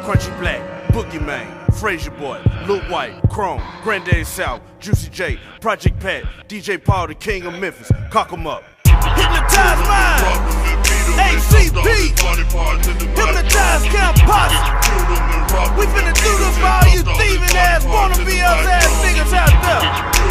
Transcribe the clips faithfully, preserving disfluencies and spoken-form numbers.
Crunchy Black, Boogie Man, Frazier Boy, Lil White, Chrome, Granddaddy South, Juicy J, Project Pat, D J Paul, the King of Memphis. Cock 'em up. Hypnotize Mind, A C B, Hypnotize Camp Posse. We finna do this for all you thieving ass, wanna be us ass niggas out there.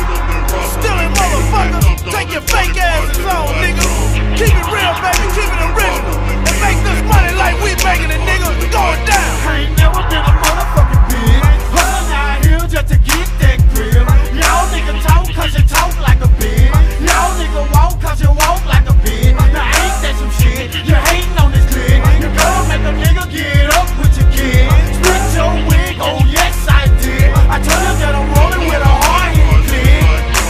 Stealing motherfuckers, take your fake asses on, nigga. Keep it real, baby, keep it original. And make this money like we making it, nigga. Going down. I ain't never been a motherfucking bitch. Hustling out here just to get that grill. Y'all niggas talk cause you talk like a bitch. Y'all niggas walk cause you walk like a bitch. Now ain't that some shit? You hating on this clip. You gonna make a nigga get up with your kid. Split your wig, oh yes I did. I told you that I'm rolling with a hard hitting clip.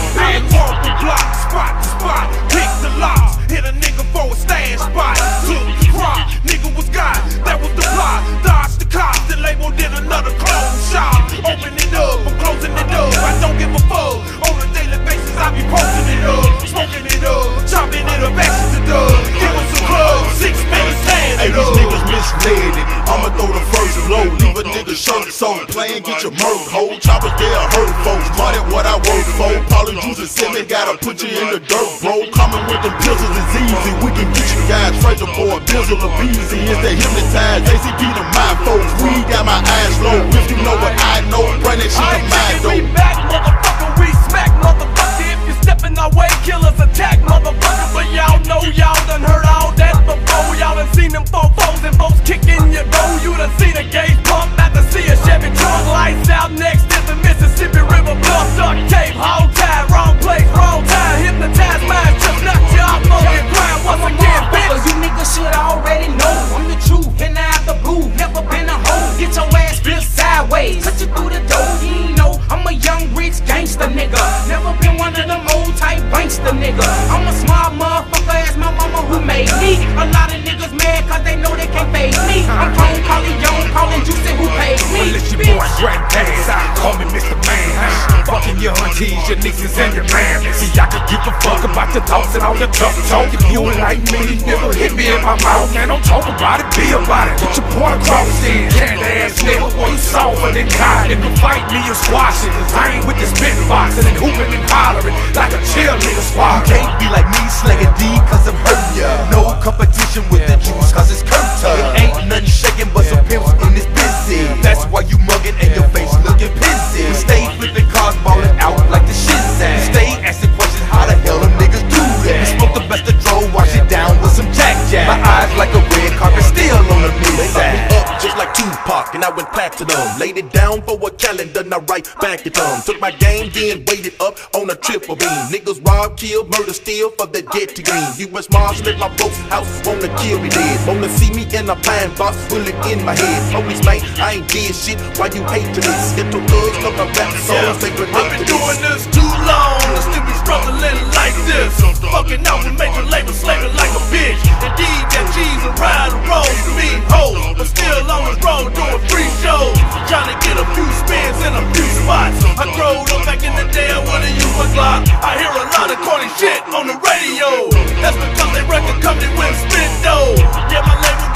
I walk the block, spot to spot, pick the locks, hit a nigga for a stand spot. Took the crop, nigga was God, that was the plot. Dodged the cops, the label did another close shop. Open it up, I'm closing it up. I don't give a fuck. On a daily basis, I be posting it up, smoking it up, chopping it up, action to dub. Give us some clubs, six minutes, stand Hey, it these up. niggas misled it. I'ma throw the first blow, leave a nigga shirt so plain, get your murk hole. Choppers there hurt folks, money what I work for. Paulie Juice and Simmy gotta put you in the dirt, bro. Coming with them pizzles is easy. We can get you guys treasure for a bizzle of easy. It's the Hypnotize, A C B to my folks. We got my eyes low. If you know what I know, bring that shit to my door. We back, motherfucker, we smack, motherfucker. If you step in our way, killers attack, motherfucker. But y'all know y'all done heard all that before. Y'all done seen them four foes and folks kicking your door. You done seen a gauge pump at the see a Chevy trunk. Lights out, next is the Mississippi River bluff. Duct tape, hold tight, wrong place, wrong time. Hypnotize mind, just knock you off on your grind once again, bitch. You niggas should already know I'm the truth, and out the blue, never been a hoe. Get your ass flipped sideways, cut you through the door. You ain't know I'm a young rich gangster nigga, never been one of them old type gangster nigga. I'm a smart motherfucker, as my mama who made me. A lot of niggas mad cause they know they can't fade me. I'm calling Paulie Young, calling Juicy who paid me. Well, it's your boy Granddaddy South, call me Mister Man. Fucking your aunties, your nieces and your man. See, I could give a fuck about your thoughts and all your tough talk. If you ain't like me, never hit me in my mouth. Man, don't talk about it, be about it. Get your point across then, candy ass nigga. Boy, you softer than kind. If you fight me, you squash it. Cause I ain't with this spit boxing and hooping and hollering like a cheerleader squad. You can't be like me, slanging D, cause I'm hurting ya. No competition with the juice, cause it's curtain. Ain't nothing shaking but some pimps in this busy. That's why you mugging and your face looking pissy. Stay flipping cars, ballin' out like the shit's at. Stay asking questions, how the hell them niggas do that? Smoke the best of dro, wash it down with some Jack Jack. My eyes like a red carpet, still on the mid side. Up just like Tupac, and I went platinum. Laid it down for a calendar, now right back at them. Took my game, then waited up on a triple beam. Niggas rob, kill, murder, steal for the get to green. U S Marshal at my folks' house, wanna kill me dead. Wanna see me in a pine box, bullet in my head. Police man, I ain't did shit, why you hate to this? Get your thugs, come my rap songs, they relate I've to been this. doing this too long, I still be struggling like this. Fucking out with major labor, slaving like a bitch. Indeed, that G's and ride the road to me, hoes. But still on the road doing free shows. Trying to get a few spins in a few spots. I growed up back in the day, I wouldn't use my Glock. I hear a lot of corny shit on the radio. That's because they record company wouldn't spit though. Yeah, my label